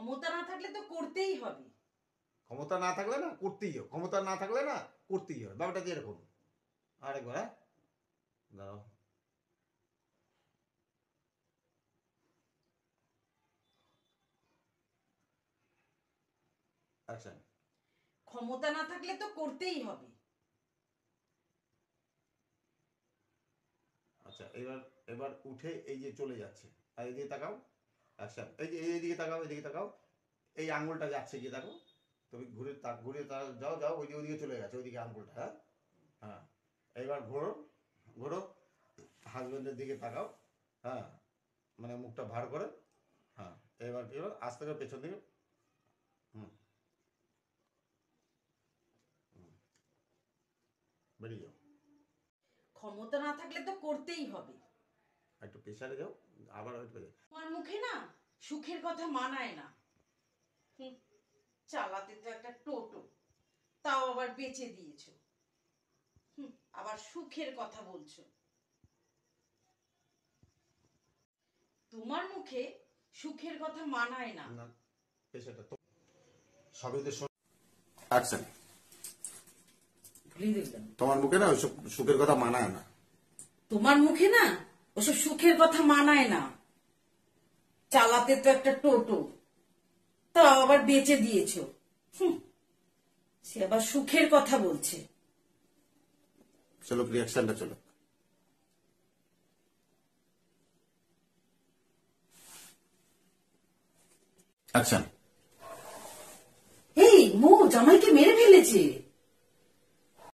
ক্ষমতা না থাকলে তো করতেই হবে। ক্ষমতা না থাকলে না করতেই হবে, ক্ষমতা না থাকলে না করতেই হবে, ব্যাপারটা দিয়ে এরকম। আরেকবার, হ্যাঁ, দাঁড়াও। অ্যাকশন। ক্ষমতা না থাকলে তো করতেই হবে। আচ্ছা, এবার এবার উঠে এই যে চলে যাচ্ছে, আর এদিকে তাকাও। অ্যাকশন। এই যে এইদিকে তাকাও, এদিকে তাকাও, এই আঙুলটা যাচ্ছে গিয়ে দেখো, তুমি ঘুরে যাও যাও, ওইদিকে চলে গেছে, ওইদিকে আঙুলটা। হ্যাঁ হ্যাঁ, এইবার ঘোরো ঘোরো, হাজবেন্ডের দিকে তাকাও। হ্যাঁ, মানে মুখটা ভার করে। হ্যাঁ, এবার কি হলো, আস্তে করে পেছন দিকে। হুম, বেরিয়ে যাও। ক্ষমতা না থাকলে তো করতেই হবে। একটু প্রেশারে যাও, আবার একটু। তোমার মুখে না সুখের কথা মানায় না। চালাতে তো একটা টোটো, তাও আবার বেচে দিয়েছো। আবার সুখের কথা বলছো। তোমার মুখে সুখের কথা মানায় না। না, পেশাটা তো সবই তো অ্যাকশন। তোমার মুখে না ওইসব সুখের কথা মানায় না। তোমার মুখে না ওসব সুখের কথা মানায় না। চালাতে তো একটা টোটো, তাও আবার বেচে দিয়েছো। সে আবার সুখের কথা বলছে। চলো, রিয়াকশনটা চলো। অ্যাকশন। এই মো জামাইকে মেরে ফেলেছে।